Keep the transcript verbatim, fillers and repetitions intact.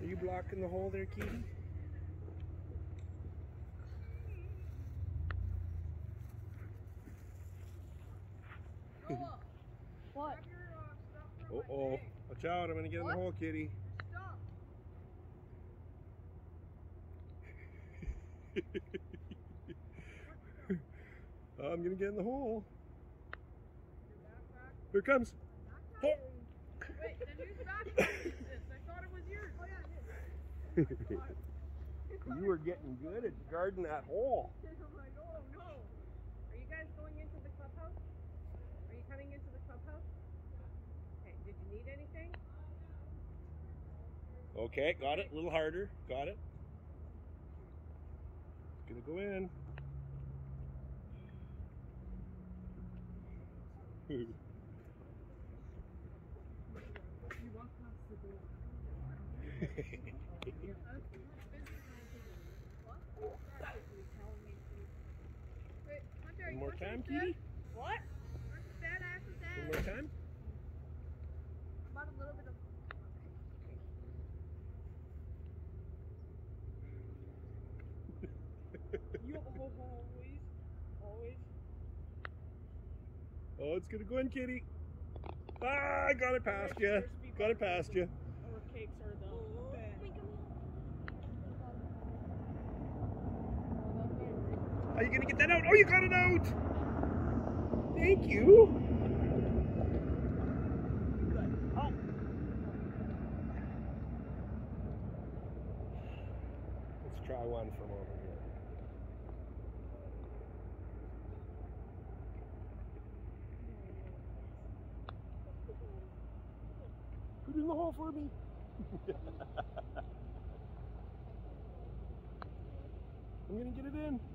Are you blocking the hole there, Kitty? What? Uh oh. Watch out, I'm gonna get what? in the hole, Kitty. Stop. I'm gonna get in the hole. Here it comes. Oh. Wait, then whose backpack is this? I thought it was yours. Oh yeah, it is. You were getting good at guarding that hole. I'm like, oh no. Are you guys going into the clubhouse? Are you coming into the clubhouse? Okay, did you need anything? Okay, got it. A little harder. Got it. It's gonna go in. You walk past the door. One more time, Kitty. What? Bad after that. One more time. About a little bit of. You always, always. Oh, it's gonna go in, Kitty. Ah, I got it past you. Got it past you. Our cakes are the best. Are you gonna get that out? Oh, you got it out! Thank you. Good. Oh. Let's try one from over here. Put it in the hole for me. I'm gonna get it in.